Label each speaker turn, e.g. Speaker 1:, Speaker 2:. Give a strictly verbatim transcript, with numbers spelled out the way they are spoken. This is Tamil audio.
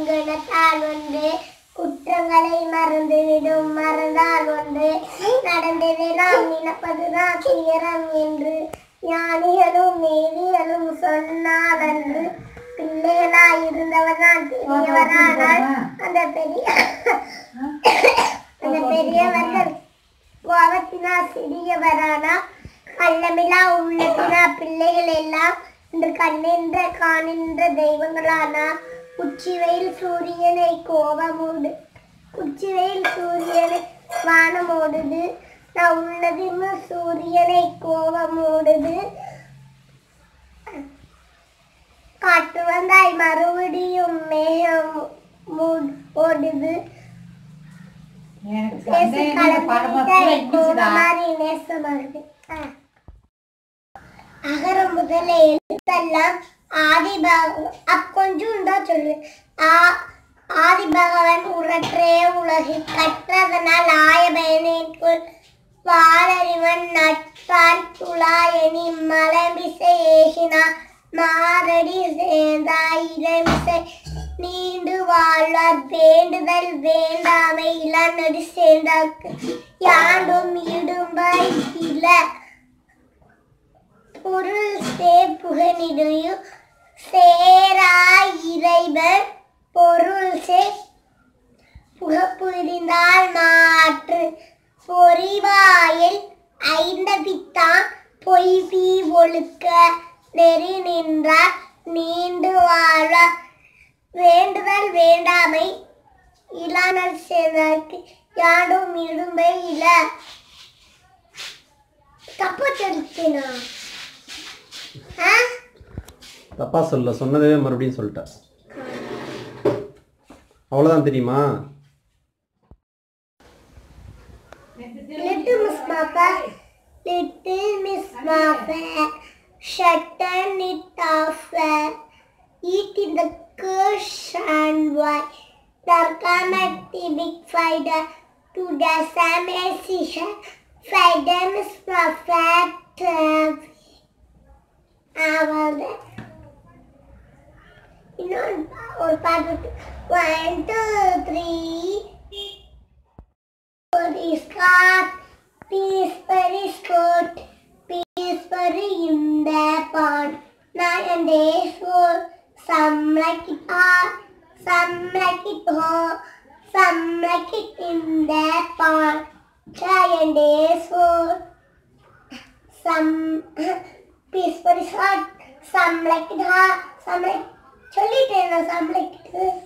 Speaker 1: கணத்தால் ஒன்று குற்றங்களை மறந்துவிடும் மறந்தால் ஒன்று நடந்ததை நாம் நினைப்பதுதான் துயரம் என்று ஞானிகளும் மேதிகளும் சொன்னால் அன்று பிள்ளைகளாய் இருந்தவர் தான் பெரியவரானால் அந்த பெரிய அந்த பெரியவர்கள் கோபத்தினா சிறியவரானா கள்ளமில்லா உள்ளத்தினா பிள்ளைகள் எல்லாம் இன்று கண்ணின்ற காணின்ற தெய்வங்களானா உச்சிவெயில் சூரியனை கோபமோடு உச்சிவெயில் சூரியனை வானமோடுது நான் உள்ளதும் சூரியனை கோபமோடுது காற்று வந்தாய் மறுபடியும் மேகம் ஓடுது அகர முதல எழுத்தெல்லாம் ஆதி பகவான் அப்பொஞ்சும் தான் சொல்லு ஆதி பகவான் உரற்றே உலகில் கற்றதனால் ஆய பயனேற்குள் வாழறிவன் நட்பால் துளாயணி மலமிசை ஏகினா மாரடி சேர்ந்தாய் இளமிசை நீண்டு வாழ்வார் வேண்டுதல் வேண்டாமை இளநடி சேர்ந்தாக்கு யாண்டும் இடும்பாய் இல பொருள் சே புகனிடையும் சேராய் இறைவன் பொருள் சே புகப்புரிந்தால் மாற்று பொறிவாயில் ஐந்தபித்தான் பொய்பி ஒழுக்க நெறி நின்றார் நீண்டு வாழ வேண்டுதல் வேண்டாமை இளானல் சேர்ந்தார்க்கு யாண்டும் இடும்பை இல தப்பா சொல்லிட்டேனா
Speaker 2: தப்பா சொல்ல சொன்னதே மறுபடியும் சொல்லிட்டேன் அவ்வளவுதான் தெரியுமா
Speaker 1: Little Miss Mappa, Little Miss Mappa, shutting it off, eating the curse and why. There come a big fighter to the same decision. Fighter Miss Mappa, Avada. You know, or part of one, two, three. Is cut, piece for is coat, piece for in the pond. Night and day for some like it hot, some like it hot, some like it in the pond. Try and days for some piece for is hot, some like it hot, some like Cholli some like it.